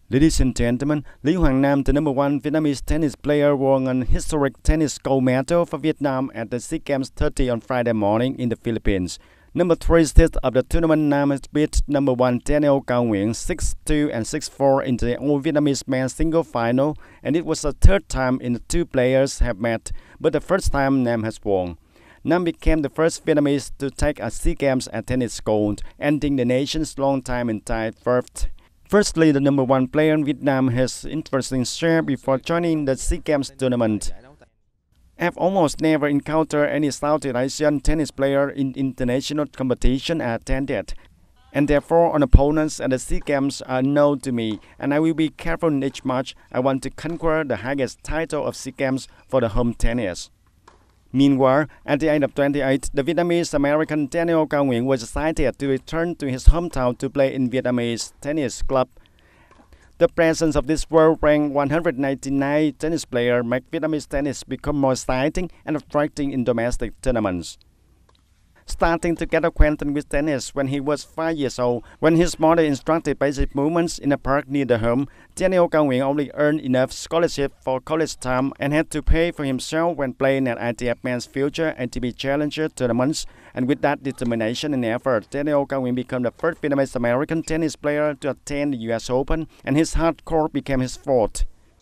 Ladies and gentlemen, Lý Hoàng Nam, the number one Vietnamese tennis player, won an historic tennis gold medal for Vietnam at the SEA Games 30 on Friday morning in the Philippines. Number 3 seed of the tournament, Nam has beat number 1 Daniel Cao Nguyen 6-2 and 6-4 in the all-Vietnamese men's single final, and it was the third time in the two players have met, but the first time Nam has won. Nam became the first Vietnamese to take a SEA Games at tennis gold, ending the nation's long time in tied first. Firstly, the number one player in Vietnam has interesting share before joining the SEA Games tournament. I've almost never encountered any Southeast Asian tennis player in international competition I attended, and therefore all opponents at the SEA Games are known to me, and I will be careful in each match. I want to conquer the highest title of SEA Games for the home tennis. Meanwhile, at the age of 28, the Vietnamese-American Daniel Cao Nguyen was excited to return to his hometown to play in Vietnamese tennis club. The presence of this world-ranked 199 tennis player makes Vietnamese tennis become more exciting and attracting in domestic tournaments. Starting to get acquainted with tennis when he was 5 years old, when his mother instructed basic movements in a park near the home, Daniel Cao Nguyen only earned enough scholarship for college time and had to pay for himself when playing at ITF Men's Future ATP Challenger tournaments. And with that determination and effort, Daniel Cao Nguyen became the first Vietnamese-American tennis player to attend the US Open, and his hard court became his fort.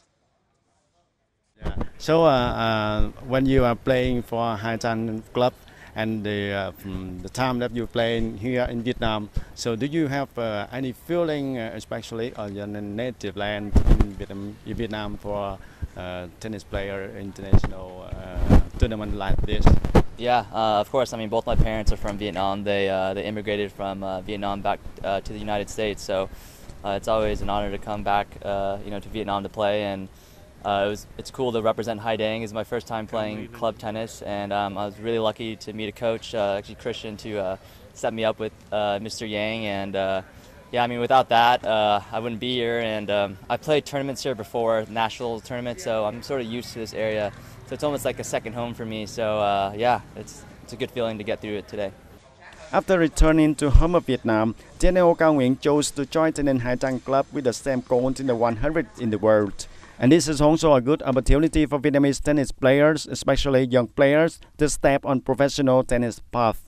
Yeah. So when you are playing for Hai Thanh Club, and the time that you play here in Vietnam, so do you have any feeling, especially on your native land in Vietnam, for tennis player international tournament like this? Yeah, of course. I mean, both my parents are from Vietnam. They immigrated from Vietnam back to the United States, so it's always an honor to come back, to Vietnam to play. And it's cool to represent Hai Dang. It's my first time playing club tennis, and I was really lucky to meet a coach, actually Christian, to set me up with Mr. Yang. And yeah, I mean, without that, I wouldn't be here. And I played tournaments here before, national tournaments, so I'm sort of used to this area. So it's almost like a second home for me. So yeah, it's a good feeling to get through it today. After returning to home of Vietnam, Daniel Cao Nguyen chose to join the Hai Thanh Club with the same goal in the 100 in the world. And this is also a good opportunity for Vietnamese tennis players, especially young players, to step on professional tennis path.